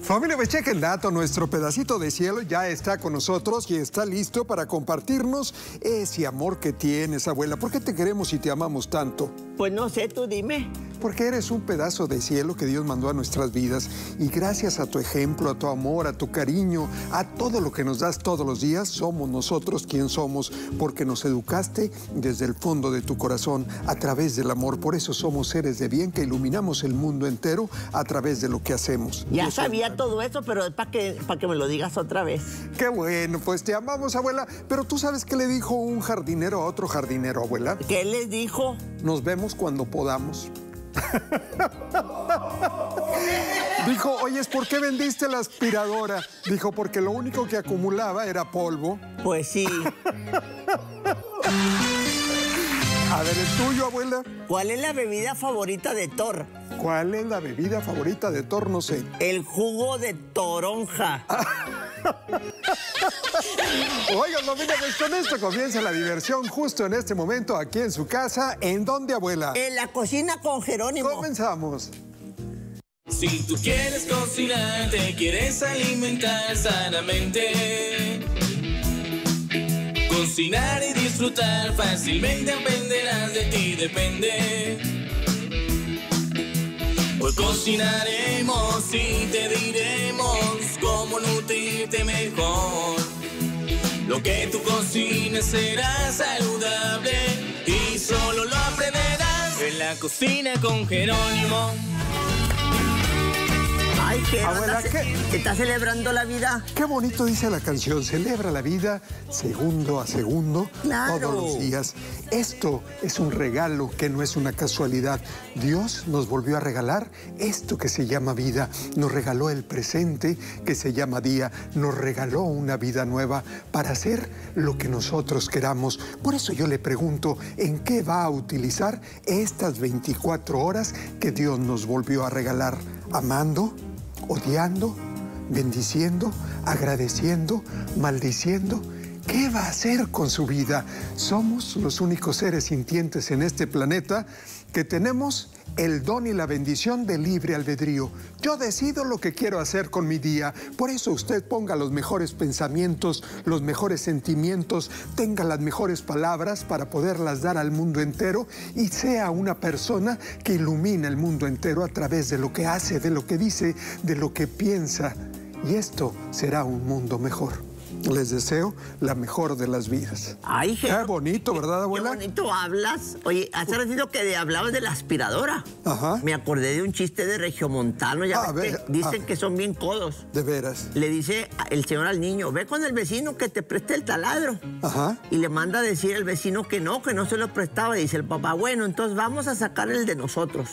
Familia, pues cheque el dato, nuestro pedacito de cielo ya está con nosotros y está listo para compartirnos ese amor que tienes, abuela. ¿Por qué te queremos y te amamos tanto? Pues no sé, tú dime. Porque eres un pedazo de cielo que Dios mandó a nuestras vidas y gracias a tu ejemplo, a tu amor, a tu cariño, a todo lo que nos das todos los días, somos nosotros quien somos, porque nos educaste desde el fondo de tu corazón a través del amor. Por eso somos seres de bien que iluminamos el mundo entero a través de lo que hacemos. Ya sabía todo eso, pero es para que me lo digas otra vez. Qué bueno, pues te amamos, abuela. Pero ¿tú sabes qué le dijo un jardinero a otro jardinero, abuela? ¿Qué les dijo? Nos vemos cuando podamos. Dijo, oye, ¿por qué vendiste la aspiradora? Dijo, porque lo único que acumulaba era polvo. Pues sí. A ver, ¿el tuyo, abuela? ¿Cuál es la bebida favorita de Thor? ¿Cuál es la bebida favorita de Thor? No sé. El jugo de toronja. Oigan, familia, pues con esto comienza la diversión justo en este momento aquí en su casa. ¿En dónde, abuela? En la cocina con Jerónimo. Comenzamos. Si tú quieres cocinar, te quieres alimentar sanamente, cocinar y disfrutar fácilmente aprenderás, de ti depende. Hoy cocinaremos y te diremos cómo nutrirte mejor. Lo que tú cocines será saludable y solo lo aprenderás en la cocina con Jerónimo. Ay, ¿qué? Abuela, ¿qué? ¿Estás celebrando la vida? Qué bonito dice la canción, celebra la vida segundo a segundo, Claro. todos los días. Esto es un regalo que no es una casualidad. Dios nos volvió a regalar esto que se llama vida. Nos regaló el presente que se llama día. Nos regaló una vida nueva para hacer lo que nosotros queramos. Por eso yo le pregunto, ¿en qué va a utilizar estas 24 horas que Dios nos volvió a regalar? ¿Amando? ¿Odiando? ¿Bendiciendo? ¿Agradeciendo? ¿Maldiciendo? ¿Qué va a hacer con su vida? Somos los únicos seres sintientes en este planeta que tenemos el don y la bendición de libre albedrío. Yo decido lo que quiero hacer con mi día. Por eso usted ponga los mejores pensamientos, los mejores sentimientos, tenga las mejores palabras para poderlas dar al mundo entero y sea una persona que ilumina el mundo entero a través de lo que hace, de lo que dice, de lo que piensa. Y esto será un mundo mejor. Les deseo la mejor de las vidas. Ay, Qué bonito, ¿verdad, abuela? Qué bonito hablas. Oye, hace ratito que hablabas de la aspiradora. Ajá. Me acordé de un chiste de regiomontano. Ya A ves ver, que dicen que son bien codos. De veras. Le dice el señor al niño, ve con el vecino que te preste el taladro. Ajá. Y le manda a decir el vecino que no se lo prestaba. Y dice el papá, bueno, entonces vamos a sacar el de nosotros.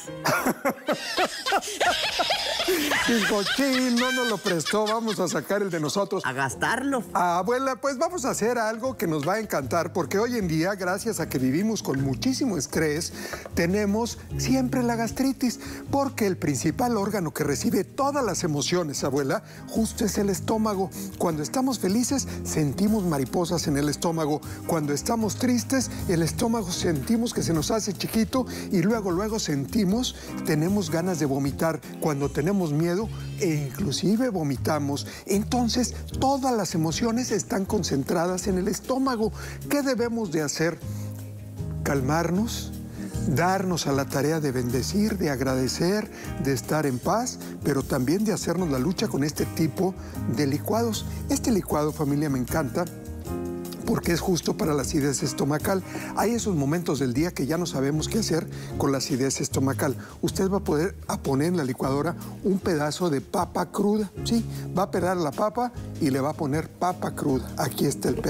Dijo, sí, no nos lo prestó, vamos a sacar el de nosotros. A gastarlo. Abuela, pues vamos a hacer algo que nos va a encantar, porque hoy en día, gracias a que vivimos con muchísimo estrés, tenemos siempre la gastritis, porque el principal órgano que recibe todas las emociones, abuela, justo es el estómago. Cuando estamos felices, sentimos mariposas en el estómago. Cuando estamos tristes, el estómago sentimos que se nos hace chiquito y luego sentimos, tenemos ganas de vomitar. Cuando tenemos miedo, e inclusive vomitamos. Entonces, todas las emociones están concentradas en el estómago. ¿Qué debemos de hacer? Calmarnos, darnos a la tarea de bendecir, de agradecer, de estar en paz, pero también de hacernos la lucha con este tipo de licuados. Este licuado, familia, me encanta porque es justo para la acidez estomacal. Hay esos momentos del día que ya no sabemos qué hacer con la acidez estomacal. Usted va a poder poner en la licuadora un pedazo de papa cruda. Sí, va a pelar la papa y le va a poner papa cruda. Aquí está el pedazo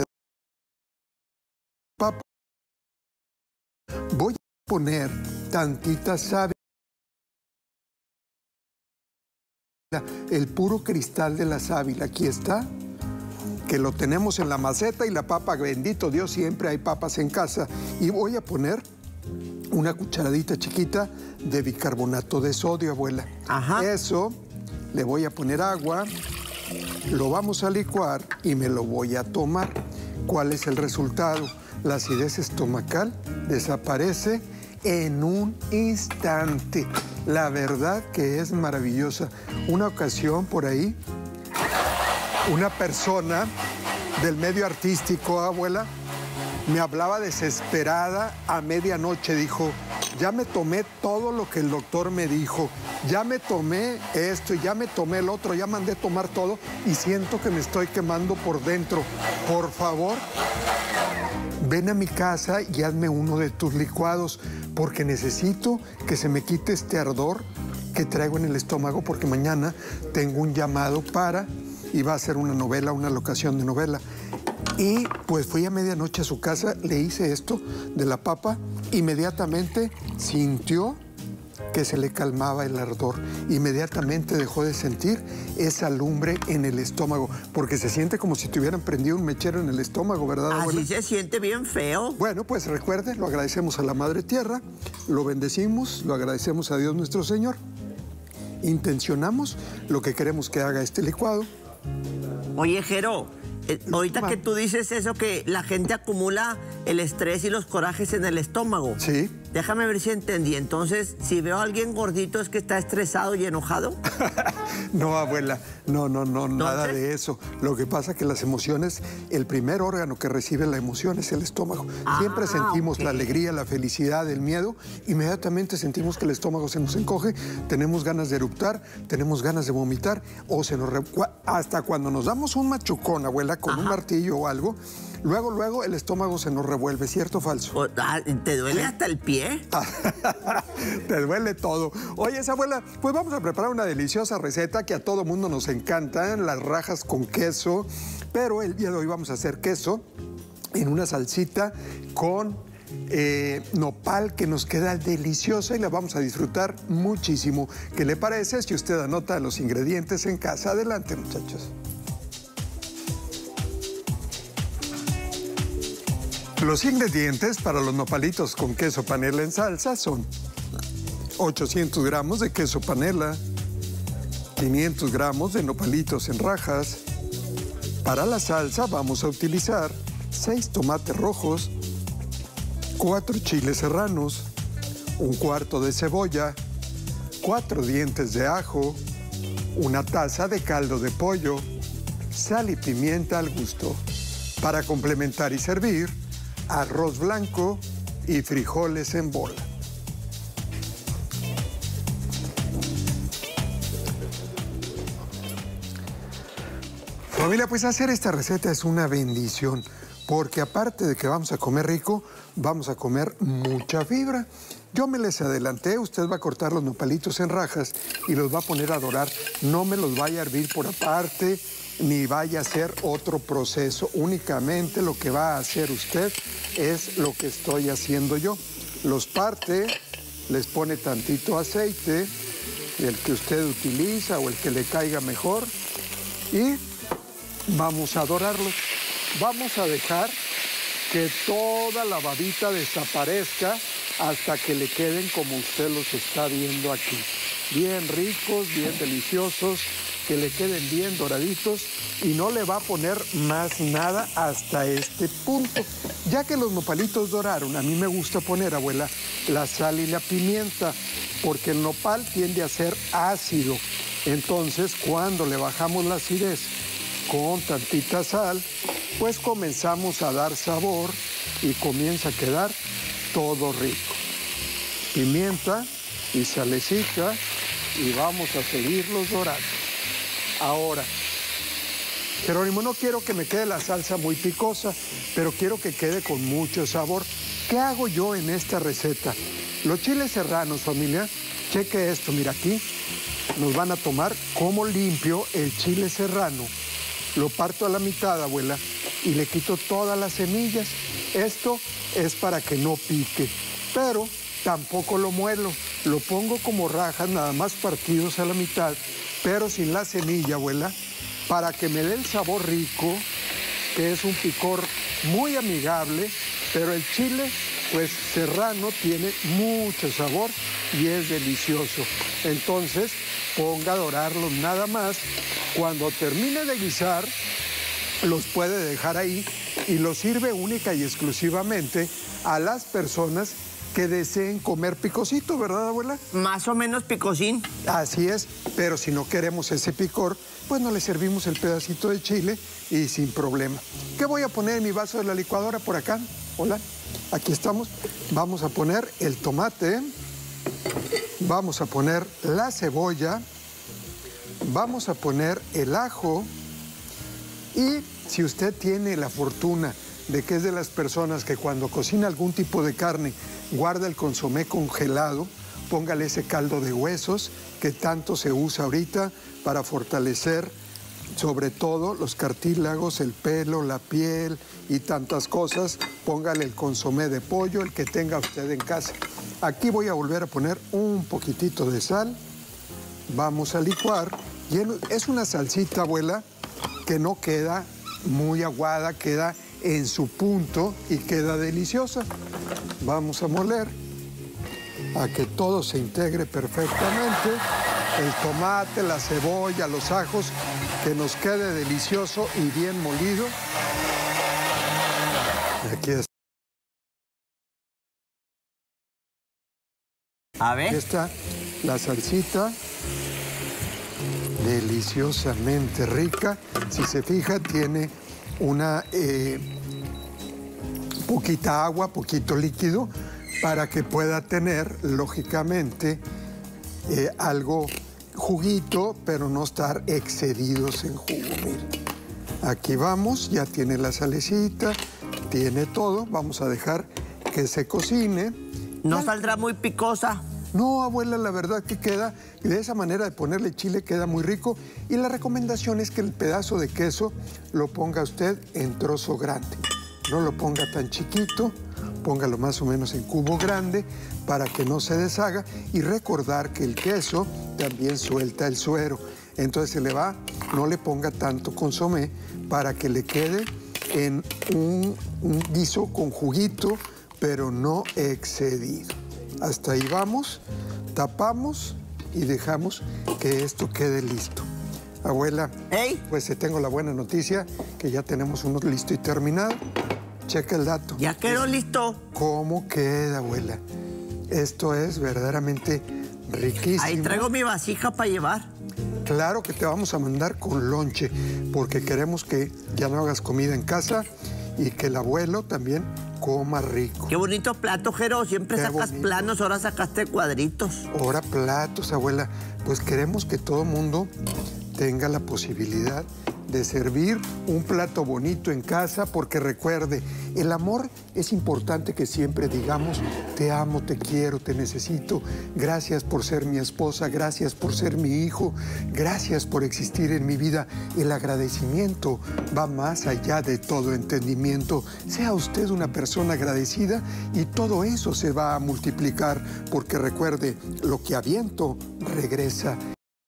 de papa. Voy a poner tantita sábila, el puro cristal de la sábila. Aquí está, que lo tenemos en la maceta y la papa, bendito Dios, siempre hay papas en casa. Y voy a poner una cucharadita chiquita de bicarbonato de sodio, abuela. Ajá. Eso, le voy a poner agua, lo vamos a licuar y me lo voy a tomar. ¿Cuál es el resultado? La acidez estomacal desaparece en un instante. La verdad que es maravillosa. Una ocasión por ahí, una persona del medio artístico, abuela, me hablaba desesperada a medianoche. Dijo, ya me tomé todo lo que el doctor me dijo. Ya me tomé esto y ya me tomé el otro. Ya mandé tomar todo y siento que me estoy quemando por dentro. Por favor, ven a mi casa y hazme uno de tus licuados, porque necesito que se me quite este ardor que traigo en el estómago, porque mañana tengo un llamado y va a ser una novela, una locación de novela. Y pues fui a medianoche a su casa, le hice esto de la papa, inmediatamente sintió que se le calmaba el ardor. Inmediatamente dejó de sentir esa lumbre en el estómago, porque se siente como si te hubieran prendido un mechero en el estómago, ¿verdad, abuela? Así se siente bien feo. Bueno, pues recuerde, lo agradecemos a la Madre Tierra, lo bendecimos, lo agradecemos a Dios nuestro Señor. Intencionamos lo que queremos que haga este licuado. Oye, Jero, ahorita que tú dices eso, que la gente acumula el estrés y los corajes en el estómago. Sí. Déjame ver si entendí. Entonces, si veo a alguien gordito, ¿es que está estresado y enojado? No, abuela, no, nada de eso. Lo que pasa es que las emociones, el primer órgano que recibe la emoción es el estómago. Siempre sentimos la alegría, la felicidad, el miedo. Inmediatamente sentimos que el estómago se nos encoge, tenemos ganas de eructar, tenemos ganas de vomitar, o hasta cuando nos damos un machucón, abuela, con un martillo o algo, luego el estómago se nos revuelve, ¿cierto o falso? ¿Te duele hasta el pie? Te duele todo. Oye, abuela, pues vamos a preparar una deliciosa receta que a todo mundo nos encantan, las rajas con queso, pero el día de hoy vamos a hacer queso en una salsita con nopal que nos queda deliciosa y la vamos a disfrutar muchísimo. ¿Qué le parece si usted anota los ingredientes en casa? Adelante, muchachos. Los ingredientes para los nopalitos con queso panela en salsa son 800 gramos de queso panela, 500 gramos de nopalitos en rajas. Para la salsa vamos a utilizar 6 tomates rojos, 4 chiles serranos, un cuarto de cebolla, 4 dientes de ajo, una taza de caldo de pollo, sal y pimienta al gusto. Para complementar y servir, arroz blanco y frijoles en bola. Familia, pues hacer esta receta es una bendición, porque aparte de que vamos a comer rico, vamos a comer mucha fibra. Yo me les adelanté, usted va a cortar los nopalitos en rajas y los va a poner a dorar. No me los vaya a hervir por aparte, ni vaya a hacer otro proceso. Únicamente lo que va a hacer usted es lo que estoy haciendo yo. Los parte, les pone tantito aceite, el que usted utiliza o el que le caiga mejor, y vamos a dorarlos. Vamos a dejar que toda la babita desaparezca hasta que le queden como usted los está viendo aquí. Bien ricos, bien deliciosos, que le queden bien doraditos, y no le va a poner más nada hasta este punto. Ya que los nopalitos doraron, a mí me gusta poner, abuela, la sal y la pimienta, porque el nopal tiende a ser ácido. Entonces, cuando le bajamos la acidez con tantita sal, pues comenzamos a dar sabor y comienza a quedar todo rico. Pimienta y salecita, y vamos a seguirlos dorando. Ahora, Jerónimo, no quiero que me quede la salsa muy picosa, pero quiero que quede con mucho sabor. ¿Qué hago yo en esta receta? Los chiles serranos, familia, cheque esto, mira aquí, nos van a tomar cómo limpio el chile serrano. Lo parto a la mitad, abuela, y le quito todas las semillas. Esto es para que no pique, pero tampoco lo muelo. Lo pongo como rajas, nada más partidos a la mitad, pero sin la semilla, abuela, para que me dé el sabor rico, que es un picor muy amigable, pero el chile, pues serrano, tiene mucho sabor y es delicioso. Entonces, ponga a dorarlos nada más. Cuando termine de guisar, los puede dejar ahí y los sirve única y exclusivamente a las personas que deseen comer picosito, ¿verdad, abuela? Más o menos picosín. Así es, pero si no queremos ese picor, pues no le servimos el pedacito de chile y sin problema. ¿Qué voy a poner en mi vaso de la licuadora por acá? Hola, aquí estamos. Vamos a poner el tomate, vamos a poner la cebolla, vamos a poner el ajo y si usted tiene la fortuna de que es de las personas que cuando cocina algún tipo de carne guarda el consomé congelado, póngale ese caldo de huesos que tanto se usa ahorita para fortalecer sobre todo los cartílagos, el pelo, la piel y tantas cosas. Póngale el consomé de pollo, el que tenga usted en casa. Aquí voy a volver a poner un poquitito de sal. Vamos a licuar. Y es una salsita, abuela, que no queda muy aguada, queda en su punto y queda deliciosa. Vamos a moler a que todo se integre perfectamente. El tomate, la cebolla, los ajos, que nos quede delicioso y bien molido. Aquí está. A ver. Aquí está la salsita. Deliciosamente rica. Si se fija, tiene una poquita agua, poquito líquido, para que pueda tener, lógicamente, algo juguito, pero no estar excedidos en jugo. Mire. Aquí vamos, ya tiene la salecita, tiene todo. Vamos a dejar que se cocine. ¿No saldrá muy picosa? No, abuela, la verdad que queda, de esa manera de ponerle chile queda muy rico. Y la recomendación es que el pedazo de queso lo ponga usted en trozo grande. No lo ponga tan chiquito, póngalo más o menos en cubo grande para que no se deshaga. Y recordar que el queso también suelta el suero. Entonces se le va, no le ponga tanto consomé para que le quede en un guiso con juguito, pero no excedido. Hasta ahí vamos, tapamos y dejamos que esto quede listo. Abuela, ¿Ey? pues te tengo la buena noticia que ya tenemos uno listo y terminado. Checa el dato. Ya quedó listo. ¿Cómo queda, abuela? Esto es verdaderamente riquísimo. Ahí traigo mi vasija para llevar. Claro que te vamos a mandar con lonche, porque queremos que ya no hagas comida en casa y que el abuelo también coma rico. Qué bonito plato, Jero. Siempre Qué sacas bonito. planos, ahora sacaste cuadritos. Ahora platos, abuela. Pues queremos que todo mundo tenga la posibilidad de servir un plato bonito en casa, porque recuerde, el amor es importante que siempre digamos, te amo, te quiero, te necesito, gracias por ser mi esposa, gracias por ser mi hijo, gracias por existir en mi vida. El agradecimiento va más allá de todo entendimiento. Sea usted una persona agradecida y todo eso se va a multiplicar, porque recuerde, lo que aviento regresa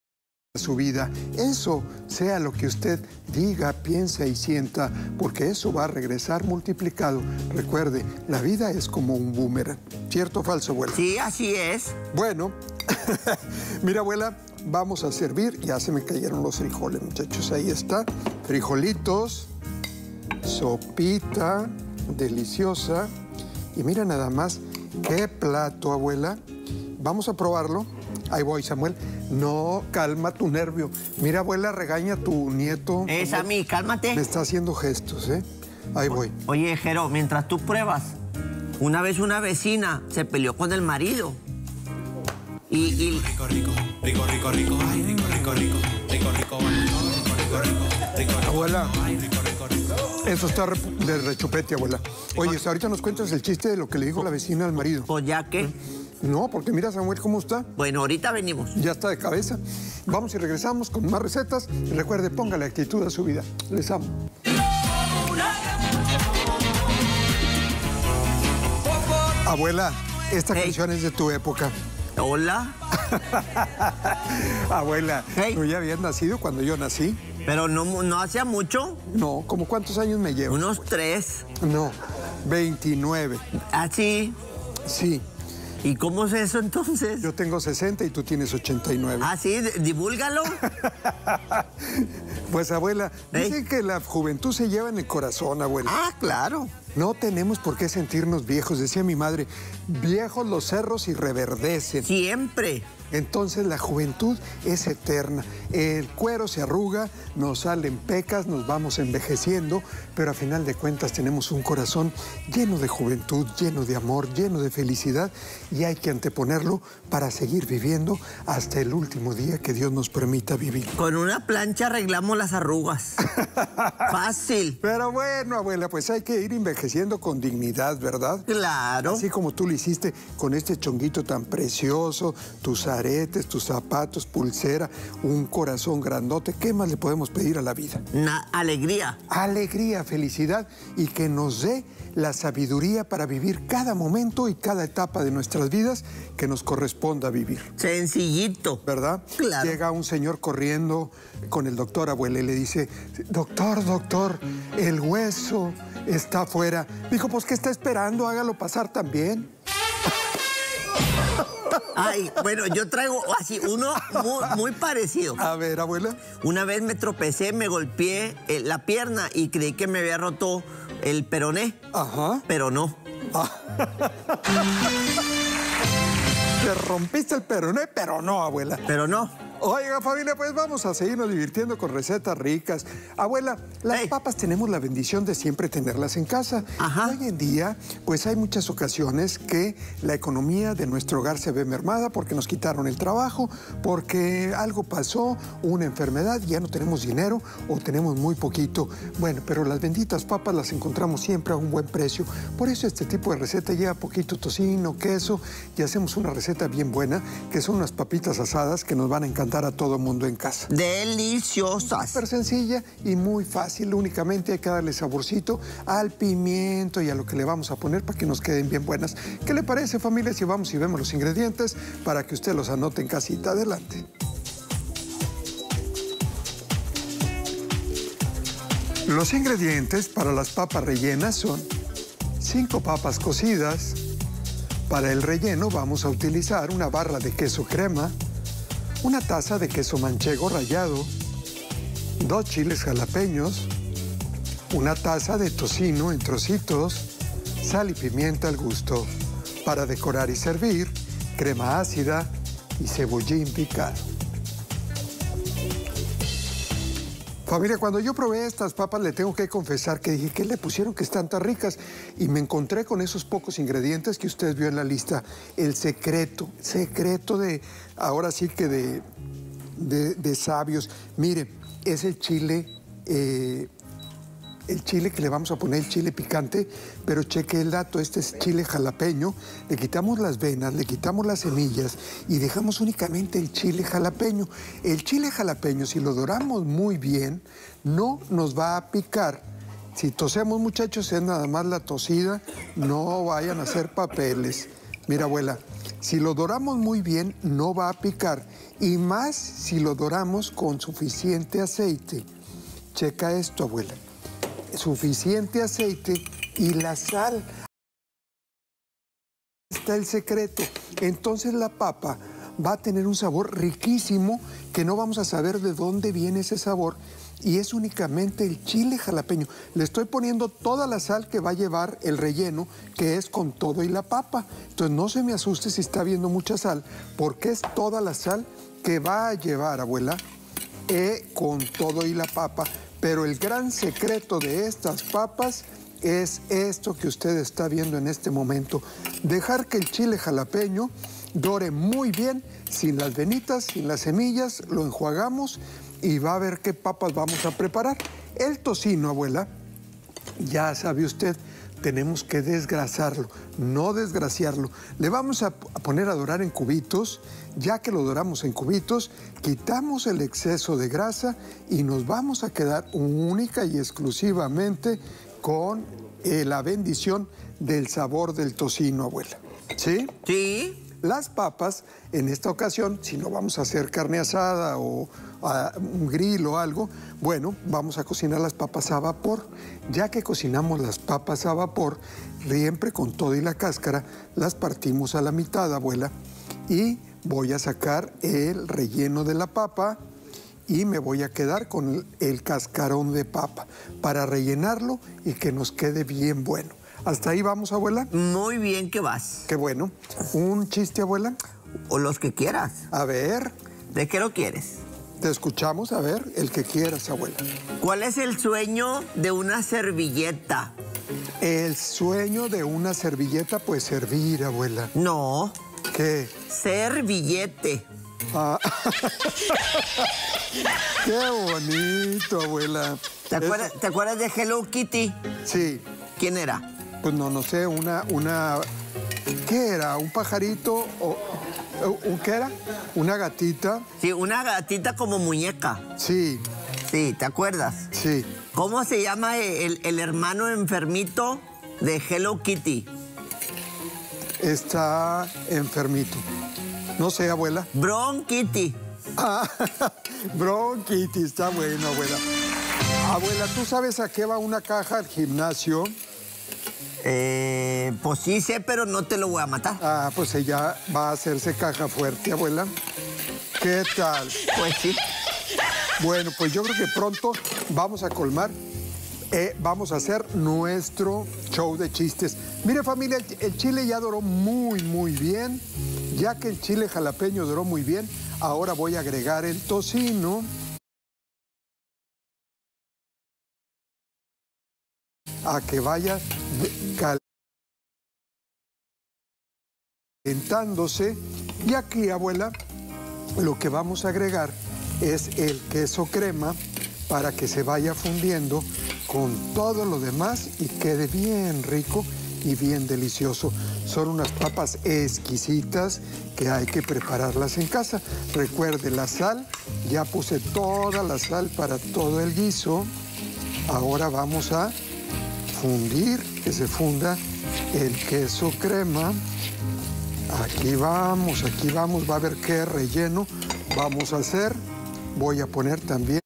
su vida. Eso sea lo que usted diga, piensa y sienta, porque eso va a regresar multiplicado. Recuerde, la vida es como un boomerang. ¿Cierto o falso, abuela? Sí, así es. Bueno, mira, abuela, vamos a servir. Ya se me cayeron los frijoles, muchachos. Ahí está. Frijolitos, sopita deliciosa. Y mira nada más, qué plato, abuela. Vamos a probarlo. Ahí voy, Samuel. No, calma tu nervio. Mira, abuela, regaña a tu nieto. A mí, cálmate. Me está haciendo gestos, ¿eh? Ahí voy. Oye, Jero, mientras tú pruebas, una vez una vecina se peleó con el marido. Y Rico, rico, rico, rico, rico, ay, rico, rico, rico, rico, rico, rico, rico, rico, Abuela, rico, rico, rico. eso está de rechupete, abuela. Oye, ahorita nos cuentas el chiste de lo que le dijo la vecina al marido. pues ya que, No, porque mira, Samuel, cómo está. bueno, ahorita venimos. Ya está de cabeza. Vamos y regresamos con más recetas. Y recuerde, póngale actitud a su vida. Les amo. Abuela, esta Hey. canción es de tu época. Hola, Abuela, Hey. ¿tú ya habías nacido cuando yo nací? pero no hacía mucho, No, ¿cómo cuántos años me llevo? unos 3. No, 29. Así. Sí, ¿Y cómo es eso entonces? yo tengo 60 y tú tienes 89. Así, divúlgalo. Pues, abuela, Hey. dicen que la juventud se lleva en el corazón, abuela. Ah, claro. No tenemos por qué sentirnos viejos. Decía mi madre, viejos los cerros y reverdecen. Siempre. Entonces la juventud es eterna. El cuero se arruga, nos salen pecas, nos vamos envejeciendo, pero a final de cuentas tenemos un corazón lleno de juventud, lleno de amor, lleno de felicidad y hay que anteponerlo para seguir viviendo hasta el último día que Dios nos permita vivir. Con una plancha arreglamos las arrugas. Fácil. Pero bueno, abuela, pues hay que ir envejeciendo con dignidad, ¿verdad? Claro. Así como tú lo hiciste con este chonguito tan precioso, tus aretes, tus zapatos, pulsera, un corazón grandote. ¿Qué más le podemos pedir a la vida? Alegría. Alegría, felicidad y que nos dé la sabiduría para vivir cada momento y cada etapa de nuestras vidas que nos corresponda vivir. Sencillito. ¿Verdad? Claro. Llega un señor corriendo con el doctor, abuela, y le dice, doctor, el hueso está afuera. Dijo, pues, ¿qué está esperando? Hágalo pasar también. Ay, bueno, yo traigo así uno muy parecido. A ver, abuela. Una vez me tropecé, me golpeé la pierna y creí que me había roto el peroné. Ajá. Pero no. Te rompiste el peroné, pero no, abuela. Pero no. Oiga, familia, pues vamos a seguirnos divirtiendo con recetas ricas. Abuela, las papas tenemos la bendición de siempre tenerlas en casa. Ajá. Hoy en día, pues hay muchas ocasiones que la economía de nuestro hogar se ve mermada porque nos quitaron el trabajo, porque algo pasó, una enfermedad, ya no tenemos dinero o tenemos muy poquito. Bueno, pero las benditas papas las encontramos siempre a un buen precio. Por eso este tipo de receta lleva poquito tocino, queso y hacemos una receta bien buena, que son unas papitas asadas que nos van a encantar a todo el mundo en casa. Deliciosas. Súper sencilla y muy fácil. Únicamente hay que darle saborcito al pimiento y a lo que le vamos a poner para que nos queden bien buenas. ¿Qué le parece, familia, si vamos y vemos los ingredientes para que usted los anote en casita? Adelante. Los ingredientes para las papas rellenas son 5 papas cocidas. Para el relleno vamos a utilizar una barra de queso crema, una taza de queso manchego rallado, 2 chiles jalapeños, una taza de tocino en trocitos, sal y pimienta al gusto. Para decorar y servir, crema ácida y cebollín picado. Familia, cuando yo probé estas papas, le tengo que confesar que dije, ¿qué le pusieron que están tan ricas? Y me encontré con esos pocos ingredientes que usted vio en la lista. El secreto de, ahora sí que de sabios. Mire, es el chile que le vamos a poner, el chile picante, pero cheque el dato, este es chile jalapeño, le quitamos las venas, le quitamos las semillas y dejamos únicamente el chile jalapeño. El chile jalapeño, si lo doramos muy bien, no nos va a picar. Si tosemos, muchachos, es nada más la tosida, no vayan a hacer papeles. Mira, abuela, si lo doramos muy bien, no va a picar, y más si lo doramos con suficiente aceite. Checa esto, abuela. Suficiente aceite y la sal. Está el secreto. Entonces la papa va a tener un sabor riquísimo que no vamos a saber de dónde viene ese sabor y es únicamente el chile jalapeño. Le estoy poniendo toda la sal que va a llevar el relleno, que es con todo y la papa. Entonces no se me asuste si está viendo mucha sal, porque es toda la sal que va a llevar, abuela, con todo y la papa. Pero el gran secreto de estas papas es esto que usted está viendo en este momento. Dejar que el chile jalapeño dore muy bien, sin las venitas, sin las semillas, lo enjuagamos y va a ver qué papas vamos a preparar. El tocino, abuela, ya sabe usted, tenemos que desgrasarlo, no desgraciarlo. Le vamos a poner a dorar en cubitos. Ya que lo doramos en cubitos, quitamos el exceso de grasa y nos vamos a quedar única y exclusivamente con la bendición del sabor del tocino, abuela. ¿Sí? Sí. Las papas, en esta ocasión, si no vamos a hacer carne asada o un grill o algo, bueno, vamos a cocinar las papas a vapor. Ya que cocinamos las papas a vapor, siempre con todo y la cáscara, las partimos a la mitad, abuela, y voy a sacar el relleno de la papa y me voy a quedar con el cascarón de papa para rellenarlo y que nos quede bien bueno. ¿Hasta ahí vamos, abuela? Muy bien que vas. Qué bueno. ¿Un chiste, abuela? O los que quieras. A ver, ¿De qué lo quieres? te escuchamos. A ver, el que quieras, abuela. ¿Cuál es el sueño de una servilleta? El sueño de una servilleta, pues servir, abuela. No, ¿Qué? ser billete. Ah. Qué bonito, abuela. ¿Te acuerdas de Hello Kitty? Sí, ¿Quién era? pues no sé, ¿qué era? ¿Un pajarito o qué era? ¿Una gatita? Sí, una gatita como muñeca. Sí, Sí, ¿te acuerdas? sí. ¿Cómo se llama el hermano enfermito de Hello Kitty? Está enfermito. No sé, abuela. Bron Kitty. Ah, bronquitis, está bueno, abuela. Abuela, ¿tú sabes a qué va una caja al gimnasio? Pues sí sé, pero no te lo voy a matar. Ah, pues ella va a hacerse caja fuerte, abuela. ¿Qué tal? Pues sí. Bueno, pues yo creo que pronto vamos a colmar. Vamos a hacer nuestro show de chistes. Mire, familia, el chile ya duró muy, muy bien. Ya que el chile jalapeño duró muy bien, ahora voy a agregar el tocino. A que vaya calentándose. Y aquí, abuela, lo que vamos a agregar es el queso crema para que se vaya fundiendo con todo lo demás y quede bien rico y bien delicioso. Son unas papas exquisitas que hay que prepararlas en casa. Recuerde la sal, ya puse toda la sal para todo el guiso. Ahora vamos a fundir, que se funda el queso crema. Aquí vamos, va a ver qué relleno vamos a hacer. Voy a poner también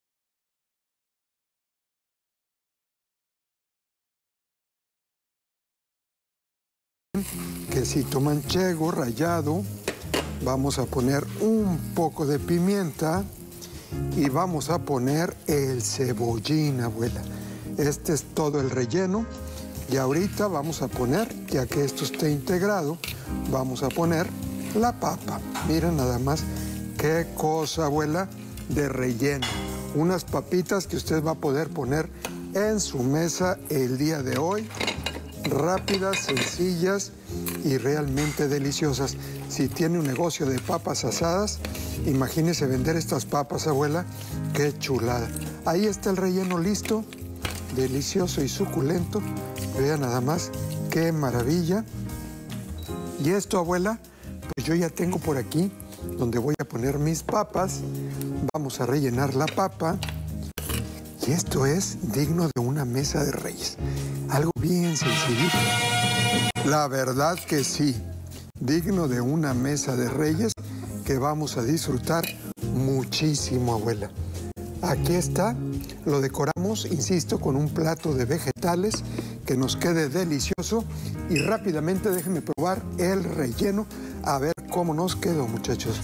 quesito manchego rallado. Vamos a poner un poco de pimienta y vamos a poner el cebollín, abuela. Este es todo el relleno. Y ahorita vamos a poner, ya que esto esté integrado, vamos a poner la papa. Mira nada más qué cosa, abuela, de relleno. Unas papitas que usted va a poder poner en su mesa el día de hoy. Rápidas, sencillas y realmente deliciosas. Si tiene un negocio de papas asadas, imagínese vender estas papas, abuela. Qué chulada. Ahí está el relleno listo, delicioso y suculento. Vean nada más, qué maravilla. Y esto, abuela, pues yo ya tengo por aquí donde voy a poner mis papas. Vamos a rellenar la papa. Y esto es digno de una mesa de reyes. Algo bien sencillito. La verdad que sí, digno de una mesa de reyes que vamos a disfrutar muchísimo, abuela. Aquí está, lo decoramos, insisto, con un plato de vegetales que nos quede delicioso. Y rápidamente déjenme probar el relleno, a ver cómo nos quedó, muchachos.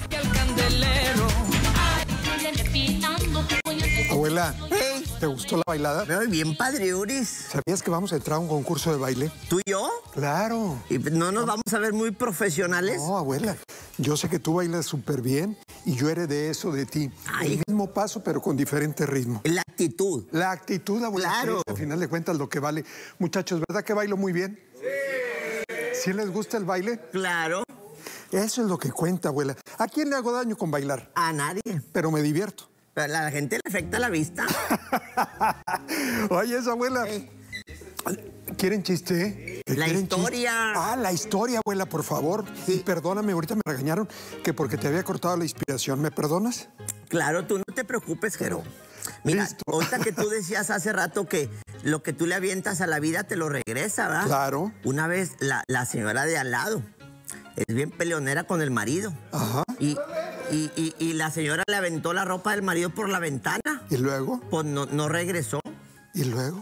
Abuela, ¿te gustó la bailada? Pero bien padre, Uris. ¿Sabías que vamos a entrar a un concurso de baile? ¿Tú y yo? Claro. ¿Y no nos vamos a ver muy profesionales? No, abuela, yo sé que tú bailas súper bien y yo heredé eso de ti. Ay. El mismo paso, pero con diferente ritmo. La actitud. La actitud, abuela, Claro. es, al final de cuentas, lo que vale. Muchachos, ¿verdad que bailo muy bien? Sí. ¿Sí les gusta el baile? Claro. Eso es lo que cuenta, abuela. ¿A quién le hago daño con bailar? A nadie. Pero me divierto. Pero a la gente le afecta la vista. Oye, esa abuela. ¿Quieren chiste? La ¿Quieren historia. chiste? Ah, la historia, abuela, por favor. Sí. Perdóname, ahorita me regañaron que porque te había cortado la inspiración. ¿Me perdonas? Claro, tú no te preocupes, Jero. Mira, Listo. ahorita que tú decías hace rato que lo que tú le avientas a la vida te lo regresa, ¿verdad? Claro. Una vez la señora de al lado es bien peleonera con el marido. Ajá. Y la señora le aventó la ropa del marido por la ventana. ¿Y luego? Pues no regresó. ¿Y luego?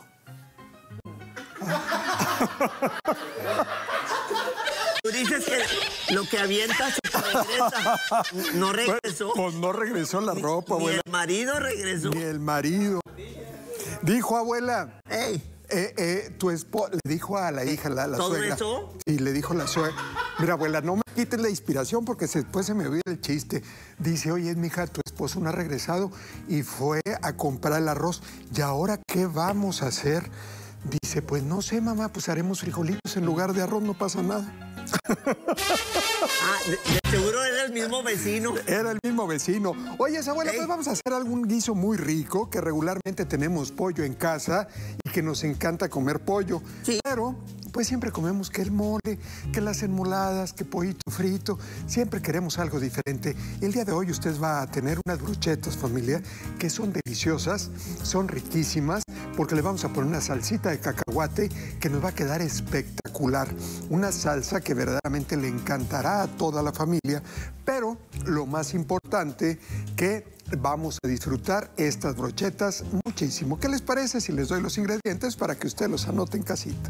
Tú dices que lo que avientas se te regresa. No regresó. Pues no regresó la ropa, Ni abuela. el marido regresó. Ni el marido. Dijo, abuela, Ey, Tu esposa le dijo a la hija, la ¿todo suegra. eso? Y le dijo la suegra, mira, abuela, no me quites la inspiración porque después se me olvida el chiste. Dice, oye, mija, tu esposo no ha regresado y fue a comprar el arroz. ¿Y ahora qué vamos a hacer? Dice, pues no sé, mamá, pues haremos frijolitos en lugar de arroz, no pasa nada. De seguro era el mismo vecino. Era el mismo vecino. Oye, abuela, pues vamos a hacer algún guiso muy rico, que regularmente tenemos pollo en casa y que nos encanta comer pollo. Sí. Pero, pues siempre comemos que el mole, que las enmoladas, que pollito frito. Siempre queremos algo diferente. El día de hoy usted va a tener unas brochetas, familia, que son deliciosas, son riquísimas, porque le vamos a poner una salsita de cacahuate que nos va a quedar espectacular. Una salsa que verdaderamente le encantará a toda la familia, pero lo más importante, que vamos a disfrutar estas brochetas muchísimo. ¿Qué les parece si les doy los ingredientes para que usted los anote en casita?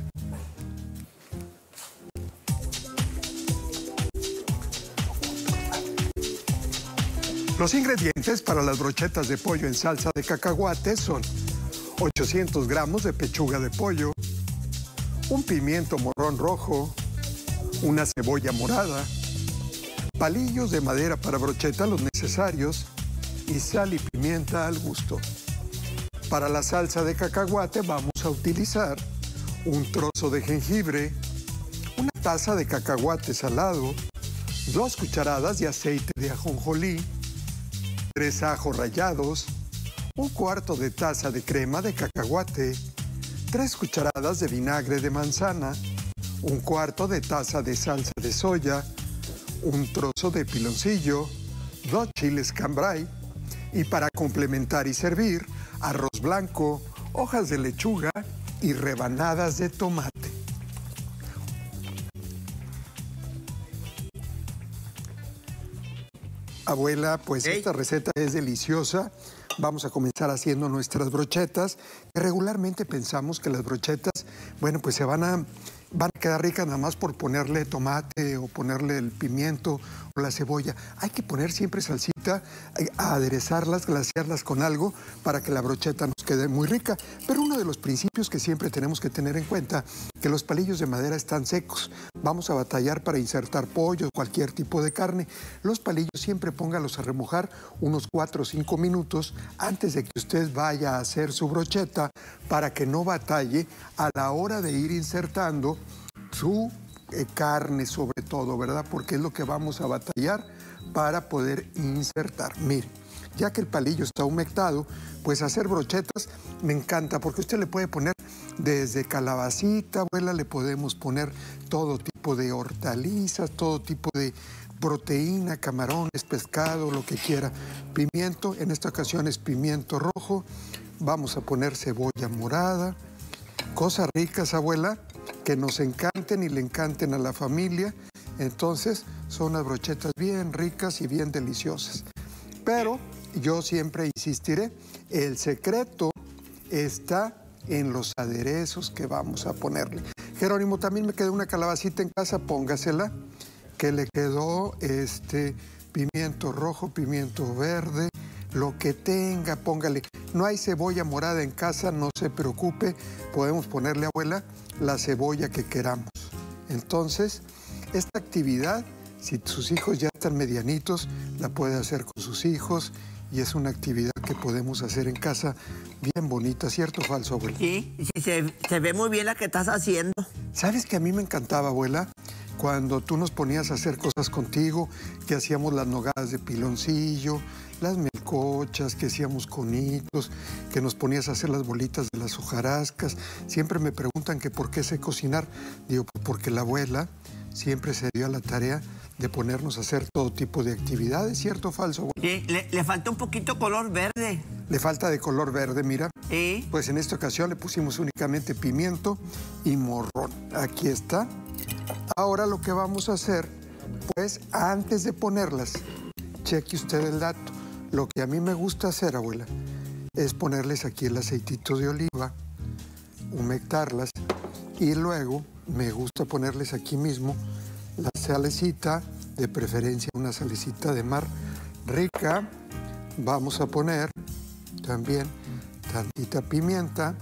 Los ingredientes para las brochetas de pollo en salsa de cacahuate son 800 gramos de pechuga de pollo, un pimiento morrón rojo, una cebolla morada, palillos de madera para brocheta los necesarios y sal y pimienta al gusto. Para la salsa de cacahuate vamos a utilizar un trozo de jengibre, una taza de cacahuate salado, 2 cucharadas de aceite de ajonjolí, 3 ajos rallados, 1/4 de taza de crema de cacahuate, 3 cucharadas de vinagre de manzana, 1/4 de taza de salsa de soya, un trozo de piloncillo, 2 chiles cambray y para complementar y servir, arroz blanco, hojas de lechuga y rebanadas de tomate. Abuela, pues esta receta es deliciosa. Vamos a comenzar haciendo nuestras brochetas. Regularmente pensamos que las brochetas, bueno, pues van a quedar ricas nada más por ponerle tomate o ponerle el pimiento o la cebolla. Hay que poner siempre salsita, aderezarlas, glasearlas con algo para que la brocheta nos quede muy rica. Pero uno de los principios que siempre tenemos que tener en cuenta, que los palillos de madera están secos. Vamos a batallar para insertar pollo, cualquier tipo de carne. Los palillos siempre póngalos a remojar unos 4 o 5 minutos antes de que usted vaya a hacer su brocheta para que no batalle a la hora de ir insertando su carne sobre todo, ¿verdad? Porque es lo que vamos a batallar para poder insertar. Mire, ya que el palillo está humectado, pues hacer brochetas me encanta porque usted le puede poner desde calabacita, abuela, le podemos poner todo tipo de hortalizas, todo tipo de proteína, camarones, pescado, lo que quiera. Pimiento, en esta ocasión es pimiento rojo, vamos a poner cebolla morada, cosas ricas, abuela, que nos encanten y le encanten a la familia. Entonces son unas brochetas bien ricas y bien deliciosas. Pero yo siempre insistiré, el secreto está en los aderezos que vamos a ponerle. Jerónimo, también me quedó una calabacita en casa, póngasela, que le quedó pimiento rojo, pimiento verde, lo que tenga, póngale. No hay cebolla morada en casa, no se preocupe, podemos ponerle, abuela, la cebolla que queramos. Entonces, esta actividad, si sus hijos ya están medianitos, la puede hacer con sus hijos y es una actividad que podemos hacer en casa bien bonita, ¿cierto o falso, abuela? Sí, se ve muy bien la que estás haciendo. ¿Sabes que a mí me encantaba, abuela? Cuando tú nos ponías a hacer cosas contigo, que hacíamos las nogadas de piloncillo, las melcochas, que hacíamos conitos, que nos ponías a hacer las bolitas de las hojarascas. Siempre me preguntan que por qué sé cocinar. Digo, porque la abuela siempre se dio a la tarea de ponernos a hacer todo tipo de actividades, ¿cierto o falso, abuela? Sí, le falta un poquito color verde. Le falta de color verde, mira. Sí. Pues en esta ocasión le pusimos únicamente pimiento y morrón. Aquí está. Ahora lo que vamos a hacer, pues antes de ponerlas, cheque usted el dato. Lo que a mí me gusta hacer, abuela, es ponerles aquí el aceitito de oliva, humectarlas y luego me gusta ponerles aquí mismo la salecita, de preferencia una salecita de mar rica. Vamos a poner también tantita pimienta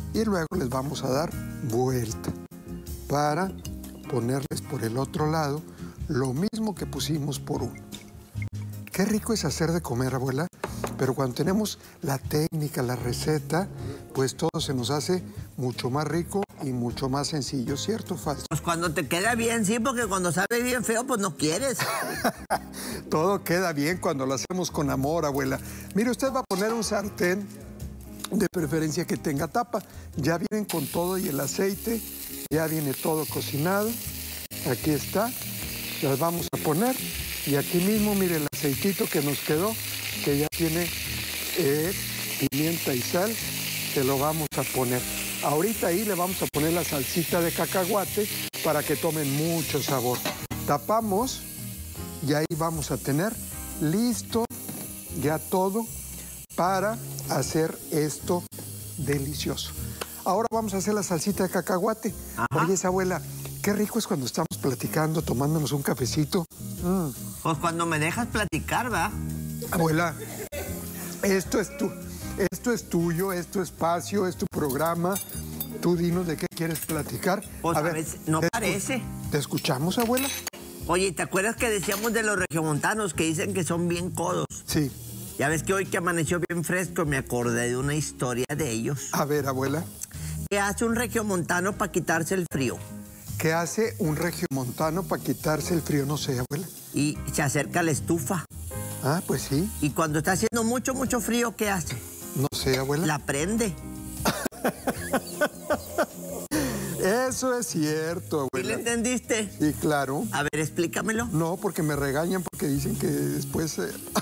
y luego les vamos a dar vuelta para ponerles por el otro lado lo mismo que pusimos por uno. Qué rico es hacer de comer, abuela, pero cuando tenemos la técnica, la receta, pues todo se nos hace mucho más rico y mucho más sencillo, ¿cierto o falso? Pues cuando te queda bien, sí, porque cuando sabe bien feo, pues no quieres. Todo queda bien cuando lo hacemos con amor, abuela. Mire, usted va a poner un sartén, de preferencia que tenga tapa. Ya vienen con todo y el aceite, ya viene todo cocinado. Aquí está, las vamos a poner. Y aquí mismo, mire el aceitito que nos quedó, que ya tiene pimienta y sal, se lo vamos a poner. Ahorita ahí le vamos a poner la salsita de cacahuate para que tomen mucho sabor. Tapamos y ahí vamos a tener listo ya todo para hacer esto delicioso. Ahora vamos a hacer la salsita de cacahuate. Ajá. Oye, abuela, qué rico es cuando estamos platicando, tomándonos un cafecito. Pues cuando me dejas platicar, ¿va? Abuela, esto es tuyo, es tu espacio, es tu programa. Tú dinos de qué quieres platicar. Pues a veces no parece. ¿Te escuchamos, abuela? Oye, ¿te acuerdas que decíamos de los regiomontanos que dicen que son bien codos? Sí. Ya ves que hoy que amaneció bien fresco me acordé de una historia de ellos. A ver, abuela. ¿Qué hace un regiomontano para quitarse el frío? ¿Qué hace un regiomontano para quitarse el frío? No sé, abuela. Y se acerca a la estufa. Ah, pues sí. Y cuando está haciendo mucho, mucho frío, ¿qué hace? No sé, abuela. La prende. Eso es cierto, abuela. ¿Sí le entendiste? Sí, claro. A ver, explícamelo. No, porque me regañan porque dicen que después...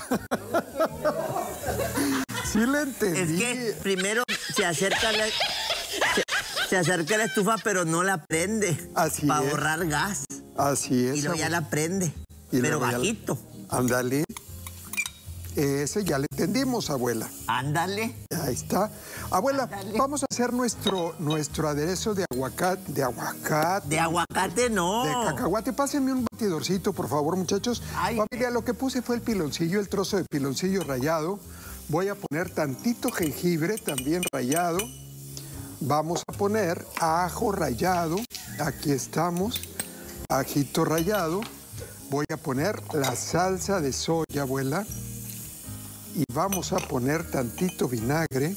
Sí le entendí. Es que primero se acerca se acerca a la estufa, pero no la prende. Así para es. ahorrar gas. Así es. Y luego ya abuela. la prende. Y Pero luego ya la- bajito. Ándale. Ese ya le entendimos, abuela. Ándale. Ahí está. Abuela, Ándale. vamos a hacer nuestro aderezo de aguacate. De aguacate. De aguacate no. De cacahuate. Pásenme un batidorcito, por favor, muchachos. Ay. Familia, lo que puse fue el piloncillo, el trozo de piloncillo rallado. Voy a poner tantito jengibre también rallado. Vamos a poner ajo rallado. Aquí estamos. Ajito rallado. Voy a poner la salsa de soya, abuela. Y vamos a poner tantito vinagre.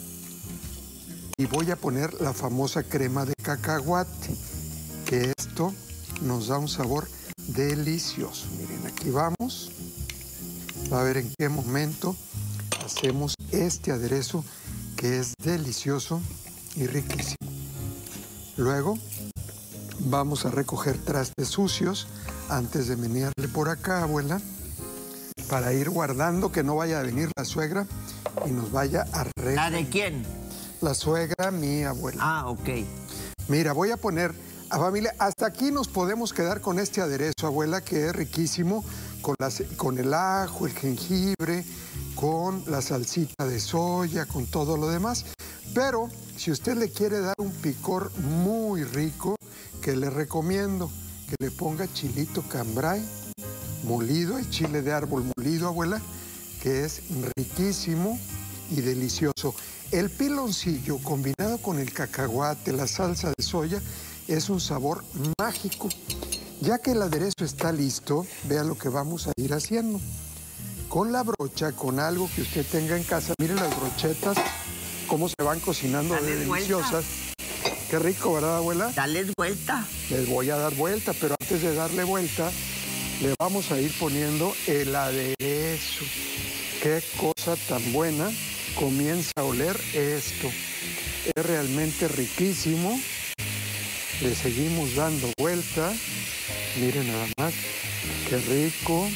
Y voy a poner la famosa crema de cacahuate. Que esto nos da un sabor delicioso. Miren, aquí vamos. A ver en qué momento hacemos este aderezo que es delicioso y riquísimo. Luego vamos a recoger trastes sucios antes de menearle por acá, abuela, para ir guardando que no vaya a venir la suegra y nos vaya a ¿La de quién? La suegra, mi abuela. Ah, ok. Mira, voy a poner, a familia, hasta aquí nos podemos quedar con este aderezo, abuela, que es riquísimo, con el ajo, el jengibre, con la salsita de soya, con todo lo demás. Pero si usted le quiere dar un picor muy rico, que le recomiendo que le ponga chilito cambray molido, el chile de árbol molido, abuela, que es riquísimo y delicioso. El piloncillo combinado con el cacahuate, la salsa de soya, es un sabor mágico. Ya que el aderezo está listo, vea lo que vamos a ir haciendo. Con la brocha, con algo que usted tenga en casa, miren las brochetas, cómo se van cocinando de Dale deliciosas. vuelta. Qué rico, ¿verdad, abuela? Dale vuelta. Les voy a dar vuelta, pero antes de darle vuelta, le vamos a ir poniendo el aderezo. Qué cosa tan buena comienza a oler esto. Es realmente riquísimo. Le seguimos dando vuelta. Miren nada más, qué rico.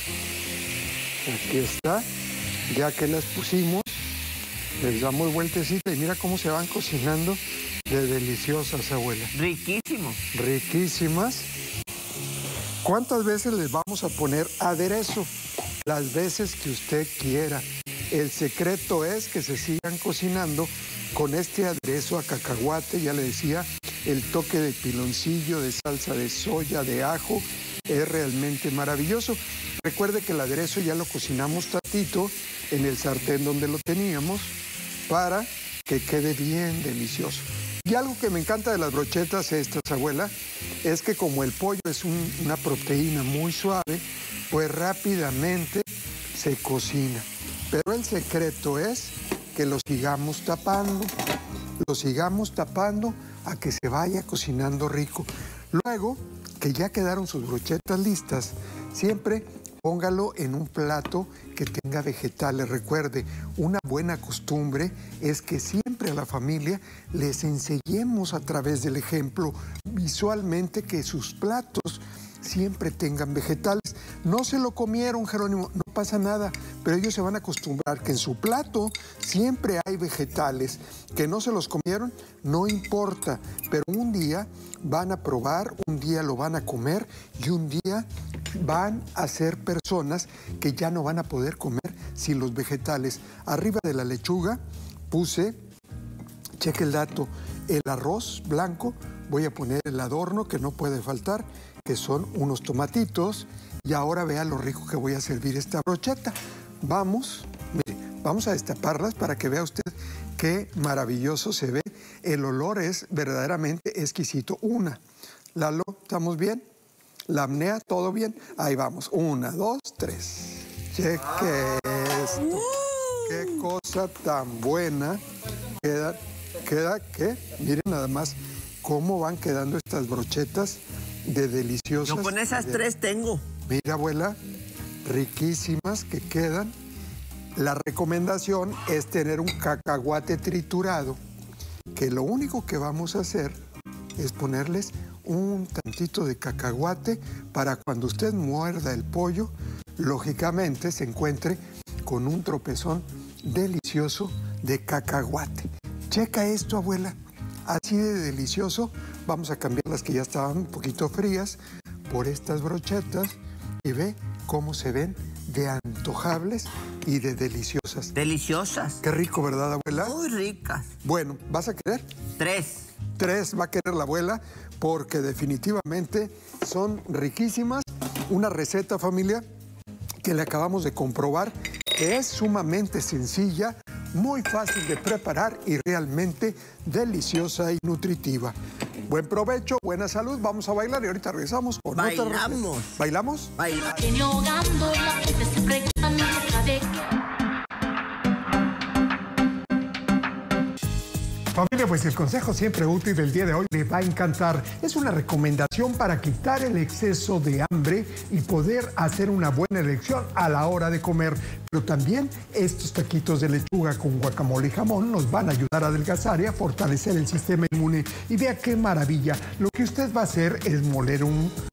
Aquí está. Ya que las pusimos, les damos vueltecita y mira cómo se van cocinando de deliciosas, abuela. Riquísimo. Riquísimas. ¿Cuántas veces les vamos a poner aderezo? Las veces que usted quiera. El secreto es que se sigan cocinando con este aderezo a cacahuate, ya le decía, el toque de piloncillo, de salsa de soya, de ajo, es realmente maravilloso. Recuerde que el aderezo ya lo cocinamos tantito en el sartén donde lo teníamos para que quede bien delicioso. Y algo que me encanta de las brochetas estas, abuela, es que como el pollo es una proteína muy suave, pues rápidamente se cocina. Pero el secreto es que lo sigamos tapando a que se vaya cocinando rico. Luego, que ya quedaron sus brochetas listas, siempre póngalo en un plato que tenga vegetales. Recuerde, una buena costumbre es que siempre a la familia les enseñemos a través del ejemplo visualmente que sus platos siempre tengan vegetales. No se lo comieron, Jerónimo, no pasa nada, pero ellos se van a acostumbrar que en su plato siempre hay vegetales. Que no se los comieron, no importa, pero un día van a probar, un día lo van a comer y un día van a ser personas que ya no van a poder comer sin los vegetales. Arriba de la lechuga puse, cheque el dato, el arroz blanco, voy a poner el adorno que no puede faltar, que son unos tomatitos, y ahora vea lo rico que voy a servir esta brocheta. Vamos, mire, vamos a destaparlas para que vea usted qué maravilloso se ve. El olor es verdaderamente exquisito. Una, Lalo, ¿estamos bien? La apnea, ¿todo bien? Ahí vamos, 1, 2, 3. Cheque esto. Qué cosa tan buena. Queda que, miren nada más cómo van quedando estas brochetas de deliciosas. Yo con esas 3 tengo. Mira, abuela, riquísimas que quedan. La recomendación es tener un cacahuate triturado, que lo único que vamos a hacer es ponerles un tantito de cacahuate para cuando usted muerda el pollo, lógicamente se encuentre con un tropezón delicioso de cacahuate. Checa esto, abuela, así de delicioso. Vamos a cambiar las que ya estaban un poquito frías por estas brochetas y ve cómo se ven de antojables y de deliciosas. Deliciosas. Qué rico, ¿verdad, abuela? Muy ricas. Bueno, ¿vas a querer? 3. 3 va a querer la abuela porque definitivamente son riquísimas. Una receta, familia, que le acabamos de comprobar, que es sumamente sencilla, muy fácil de preparar y realmente deliciosa y nutritiva. Buen provecho, buena salud, vamos a bailar y ahorita regresamos con otra receta. ¿Bailamos? ¿Bailamos? Familia, pues el consejo siempre útil del día de hoy le va a encantar. Es una recomendación para quitar el exceso de hambre y poder hacer una buena elección a la hora de comer. Pero también estos taquitos de lechuga con guacamole y jamón nos van a ayudar a adelgazar y a fortalecer el sistema inmune. Y vea qué maravilla. Lo que usted va a hacer es moler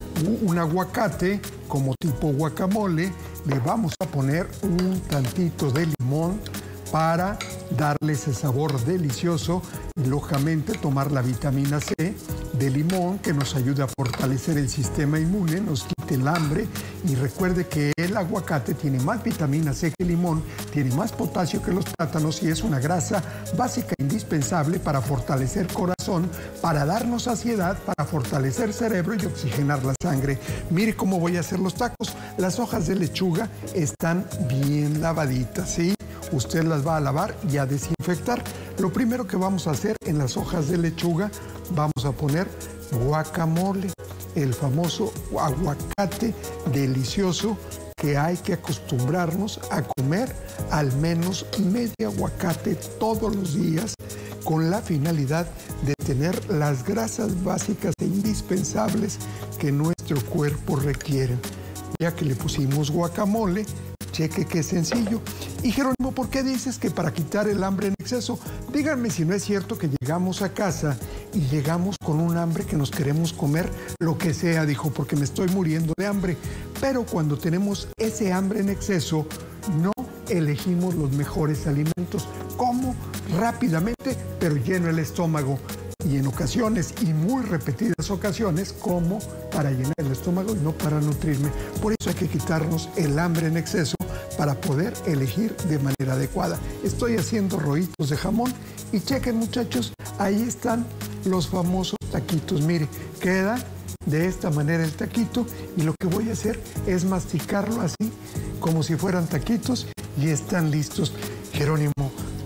un aguacate como tipo guacamole. Le vamos a poner un tantito de limón para darle ese sabor delicioso y lógicamente tomar la vitamina C de limón que nos ayuda a fortalecer el sistema inmune, nos quite el hambre y recuerde que el aguacate tiene más vitamina C que el limón, tiene más potasio que los plátanos y es una grasa básica indispensable para fortalecer corazón, para darnos saciedad, para fortalecer cerebro y oxigenar la sangre. Mire cómo voy a hacer los tacos. Las hojas de lechuga están bien lavaditas, ¿sí? Usted las va a lavar y a desinfectar. Lo primero que vamos a hacer en las hojas de lechuga, vamos a poner guacamole, el famoso aguacate delicioso que hay que acostumbrarnos a comer al menos medio aguacate todos los días con la finalidad de tener las grasas básicas e indispensables que nuestro cuerpo requiere. Ya que le pusimos guacamole, cheque qué sencillo. Y Jerónimo, ¿por qué dices que para quitar el hambre en exceso? Díganme si no es cierto que llegamos a casa y llegamos con un hambre que nos queremos comer lo que sea, dijo, porque me estoy muriendo de hambre. Pero cuando tenemos ese hambre en exceso, no elegimos los mejores alimentos. Como rápidamente, pero lleno el estómago. Y en ocasiones, y muy repetidas ocasiones, como para llenar el estómago y no para nutrirme. Por eso hay que quitarnos el hambre en exceso para poder elegir de manera adecuada. Estoy haciendo rollitos de jamón y chequen, muchachos, ahí están los famosos taquitos. Mire, queda de esta manera el taquito y lo que voy a hacer es masticarlo así, como si fueran taquitos y están listos. Jerónimo,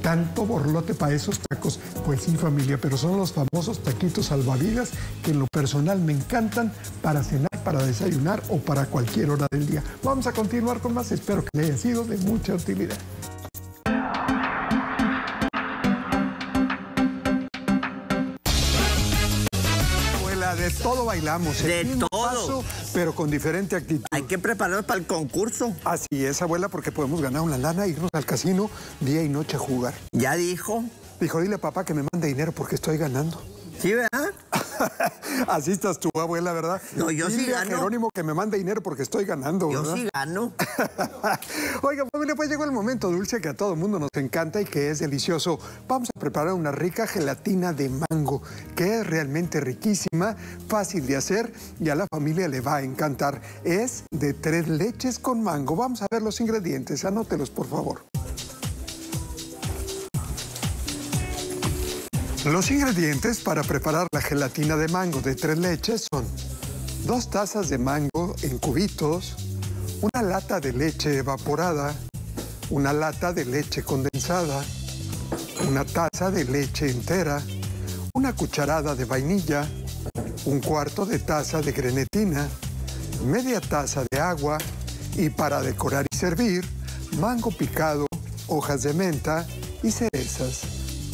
tanto borlote para esos tacos. Pues sí, familia, pero son los famosos taquitos salvavidas que en lo personal me encantan para cenar, para desayunar o para cualquier hora del día. Vamos a continuar con más, espero que le haya sido de mucha utilidad. De todo bailamos. De todo. Paso, pero con diferente actitud. Hay que prepararnos para el concurso. Así es, abuela, porque podemos ganar una lana, irnos al casino día y noche a jugar. ¿Ya dijo? Dijo, dile a papá que me mande dinero porque estoy ganando. ¿Sí, verdad? Así estás tú, abuela, ¿verdad? No, yo sí dile a gano. Jerónimo que me mande dinero porque estoy ganando, ¿verdad? Yo sí gano. Oiga, familia, pues llegó el momento dulce que a todo el mundo nos encanta y que es delicioso. Vamos a preparar una rica gelatina de mango, que es realmente riquísima, fácil de hacer y a la familia le va a encantar. Es de 3 leches con mango. Vamos a ver los ingredientes, anótelos, por favor. Los ingredientes para preparar la gelatina de mango de 3 leches son 2 tazas de mango en cubitos, una lata de leche evaporada, una lata de leche condensada, una taza de leche entera, una cucharada de vainilla, 1/4 de taza de grenetina, media taza de agua y para decorar y servir, mango picado, hojas de menta y cerezas.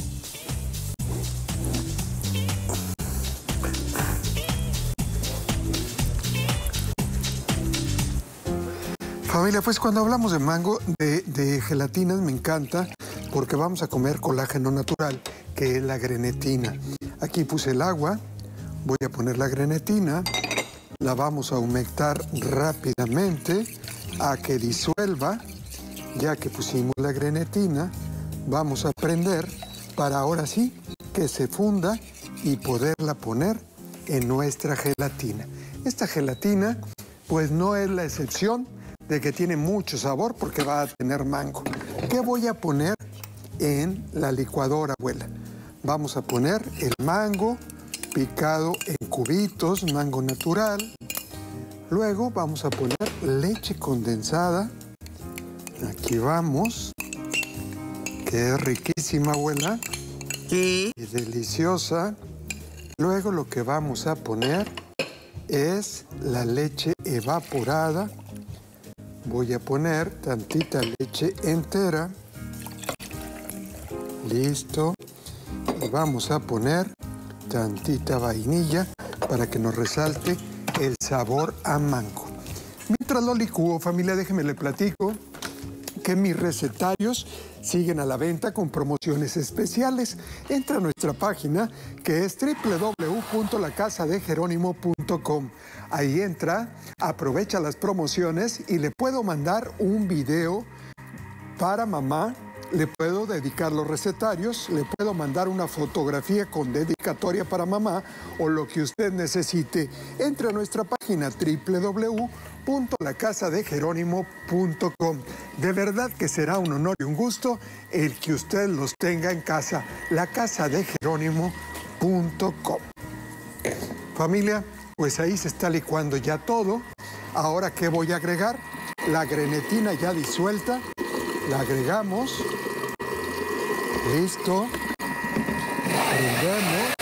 Familia, pues cuando hablamos de mango, de gelatinas, me encanta porque vamos a comer colágeno natural, que es la grenetina. Aquí puse el agua, voy a poner la grenetina, la vamos a humectar rápidamente a que disuelva. Ya que pusimos la grenetina, vamos a prender para ahora sí que se funda y poderla poner en nuestra gelatina. Esta gelatina, pues no es la excepción de que tiene mucho sabor porque va a tener mango. ¿Qué voy a poner en la licuadora, abuela? Vamos a poner el mango picado en cubitos, mango natural. Luego vamos a poner leche condensada. Aquí vamos. Que es riquísima, abuela. Sí. Y deliciosa. Luego lo que vamos a poner es la leche evaporada. Voy a poner tantita leche entera. Listo. Y vamos a poner tantita vainilla para que nos resalte el sabor a mango. Mientras lo licúo, familia, déjenme le platico que mis recetarios siguen a la venta con promociones especiales. Entra a nuestra página que es www.lacasadejeronimo.com. Ahí entra, aprovecha las promociones y le puedo mandar un video para mamá, le puedo dedicar los recetarios, le puedo mandar una fotografía con dedicatoria para mamá o lo que usted necesite. Entre a nuestra página www.lacasadejeronimo.com. De verdad que será un honor y un gusto el que usted los tenga en casa. lacasadejeronimo.com. Familia, pues ahí se está licuando ya todo. Ahora, ¿qué voy a agregar? La grenetina ya disuelta. La agregamos. Listo. Prendemos.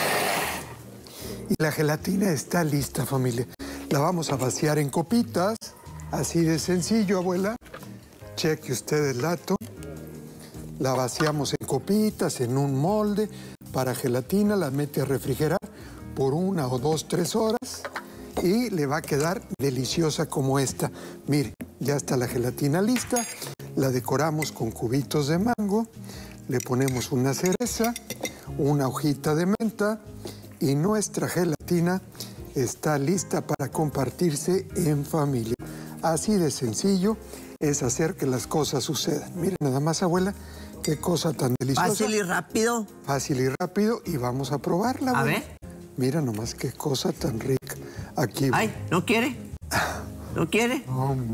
Y la gelatina está lista, familia. La vamos a vaciar en copitas. Así de sencillo, abuela. Cheque usted el dato. La vaciamos en copitas, en un molde para gelatina. La mete a refrigerar por 1 o 2, 3 horas. Y le va a quedar deliciosa como esta. Mire, ya está la gelatina lista. La decoramos con cubitos de mango. Le ponemos una cereza, una hojita de menta. Y nuestra gelatina está lista para compartirse en familia. Así de sencillo es hacer que las cosas sucedan. Miren nada más, abuela, qué cosa tan deliciosa. Fácil y rápido. Fácil y rápido y vamos a probarla, abuela. A ver. Mira nomás qué cosa tan rica. Aquí. Ay, ¿no quiere? ¿No quiere?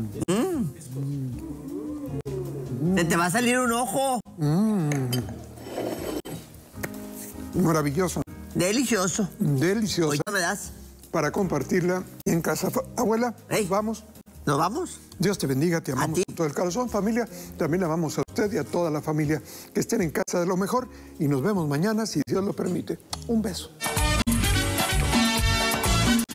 Se te va a salir un ojo. Maravilloso. Delicioso. Deliciosa. Ahorita me das. Para compartirla en casa. Abuela, Ey. vamos. ¿Nos vamos? Dios te bendiga, te amamos con todo el corazón, familia. También amamos a usted y a toda la familia. Que estén en casa de lo mejor y nos vemos mañana, si Dios lo permite. Un beso.